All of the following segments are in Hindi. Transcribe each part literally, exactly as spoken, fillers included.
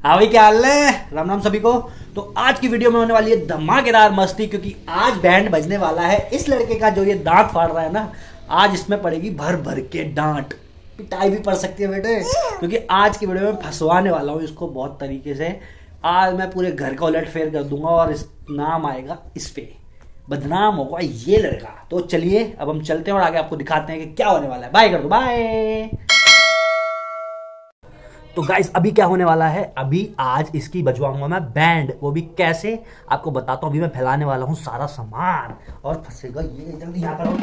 हाँ भाई, क्या हाल है? राम राम सभी को। तो आज की वीडियो में होने वाली है धमाकेदार मस्ती, क्योंकि आज बैंड बजने वाला है। इस लड़के का जो ये दांत फाड़ रहा है ना, आज इसमें पड़ेगी भर भर के डांट, पिटाई भी पड़ सकती है बेटे, क्योंकि आज की वीडियो में फंसवाने वाला हूँ इसको बहुत तरीके से। आज मैं पूरे घर का उलट फेर कर दूंगा और इस नाम आएगा इस पे, बदनाम होगा ये लड़का। तो चलिए अब हम चलते हैं और आगे आपको दिखाते हैं कि क्या होने वाला है। बाय कर दो, बाय। तो गाइस अभी क्या होने वाला है, अभी आज इसकी बजवाऊंगा मैं बैंड, वो भी कैसे आपको बताता हूँ। अभी मैं फैलाने वाला हूँ सारा सामान और फंसेगा ये। जल्दी यहाँ करो।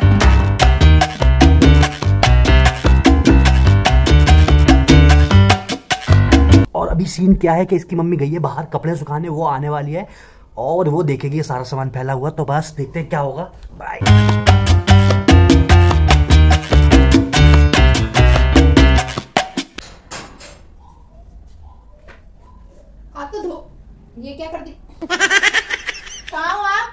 और अभी सीन क्या है कि इसकी मम्मी गई है बाहर कपड़े सुखाने, वो आने वाली है और वो देखेगी ये सारा सामान फैला हुआ। तो बस देखते हैं क्या होगा। बाय। आप तो धो, ये क्या कर दी? कहाँ हो आप?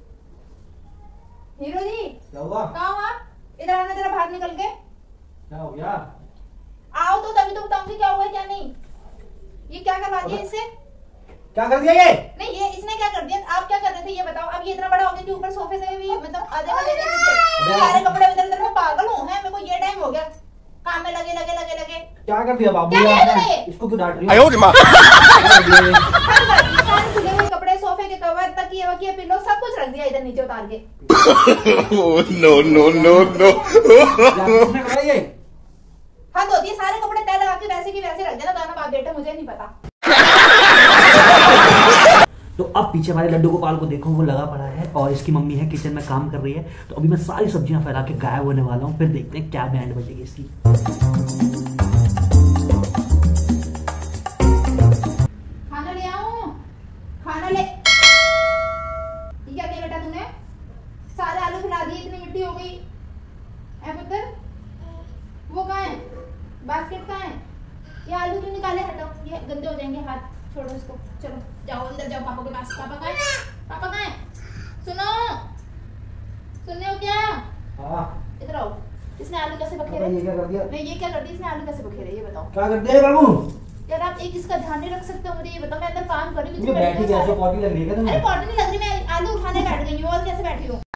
हीरो जी क्या हुआ? कहाँ हो आप? इधर आना जरा, बाहर निकल के। क्या हो गया? आओ तो तभी तो बताऊंगी क्या हुआ क्या नहीं। ये क्या करवा दिया इससे? क्या कर दिया ये? नहीं, ये इसने क्या कर दिया? आप क्या कर रहे थे ये बताओ। अब ये इतना बड़ा हो गया कि ऊपर सोफे से भी मतलब आधे वाले सारे कपड़े इधर उधर, मैं पागल हूँ। है मेरे को ये टाइम हो गया काम में लगे लगे लगे लगे। क्या कर दिया बाबू? क्या कर रहे? इसको क्यों डांट रही आयो रे माँ। सारे खुले हुए कपड़े, सोफे के कवर, तकिए वकिए, पिलो सब कुछ रख दिया इधर नीचे उतार के। No no no no. ये हाँ होती है, सारे कपड़े तय लगा के वैसे की वैसे रख देना। दोनों बाप बेटे, मुझे नहीं पता। तो अब पीछे हमारे लड्डू गोपाल को देखो, वो लगा पड़ा है और इसकी मम्मी है किचन में काम कर रही है। तो अभी मैं सारी सब्जियां फैला के गायब होने वाला हूँ, फिर देखते हैं क्या बैंड बजेगी इसकी। खाना ले आऊं? खाना ले। ये क्या किया बेटा तूने? सारे आलू खिला दिए, इतनी मिट्टी हो गई। ऐ पुत्र, वो कहाँ है? बास्केट कहाँ है? ये आलू क्यों निकाले? हटाओ, ये गंदे हो जाएंगे हाथ। छोड़ो इसको, चलो जाओ अंदर जाओ पापा के पास। पापा कहाँ है? पापा कहाँ है? सुनो, सुनने हो क्या? हाँ। इधर आओ। इसने आलू कैसे बखेरे? ये क्या कर दिया? नहीं, ये क्या कर दिया इसने? आलू कैसे बखेरे ये बताओ। क्या कर दिया बाबू? यार आप एक इसका ध्यान नहीं रख सकते हो? मुझे ये बताओ, मैं अंदर काम कर रही हूँ। ये बैठी कैसे? पॉटी लग रही है क्या तुम्हें? अरे पॉटी नहीं लग रही, मैं आलू उठाने बैठ गई हूँ। और कैसे बैठी हूँ?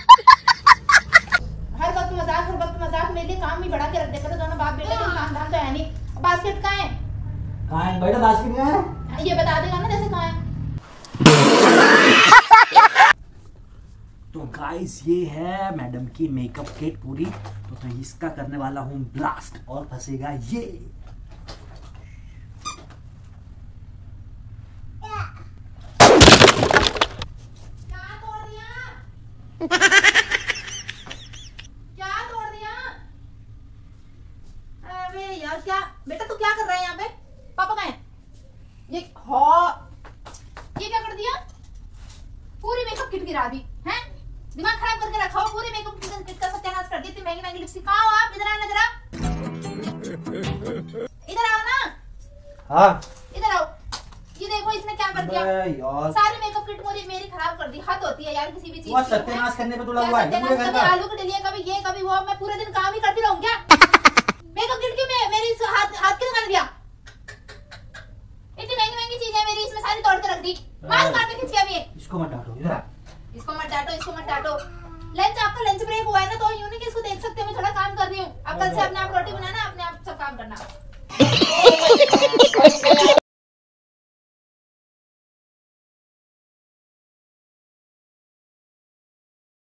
हर वक्त मजाक, हर वक्त मजाक। मेरे लिए काम भी बढ़ा के रख दे करो दोनों बाप बेटे, काम धाम तो है नहीं। बास्केट कहाँ है? कहाँ है बेटा बास्केट? कहाँ है? ये बता देगा ना जैसे कहाँ है। तो गाइस ये है मैडम की मेकअप किट पूरी। तो, तो इसका करने वाला हूँ ब्लास्ट और फंसेगा ये। क्या तोड़ दिया? क्या तोड़ दिया? अबे यार, क्या बेटा तू क्या कर रहा है यहाँ पे? पापा कहाँ है? ये हाँ, ये क्या कर दिया? पूरी मेकअप किट गिरा दी हैं? दिमाग खराब करके रखा हो। पूरी मेकअप किट का सत्यानाश कर दी। इतनी महंगी महंगी लिपस्टिक। कहाँ हो आप? इधर आना जरा, इधर आओ ना। हाँ इधर आओ। ये देखो इसने क्या कर दिया। यार सारी मेकअप किट मुझे मेरी खराब कर दी। हद होती है यार किसी भी चीज वो की। सत्यानाश करने पे तो क्या लगा है सत्यानाश? पूरे घर कभी का। आलू के डलिया, कभी ये कभी वो। मैं पूरे दिन काम ही करती रहूं क्या? मेकअप किट की मे- मेरी इस हाथ हाथ क्यों कर दिया? इतनी महंगी महंगी चीज है मेरी, इसमें सारी तोड़ के रख दी। मार मार के खींच के अभी। इसको मत डांटो, इधर आ। इसको मत डांटो, इसको मत डांटो। लंच, आपका लंच ब्रेक हुआ है ना, तो यूं नहीं कि इसको देख सकते हो मैं थोड़ा काम कर रही हूँ। अब कल से अपने आप रोटी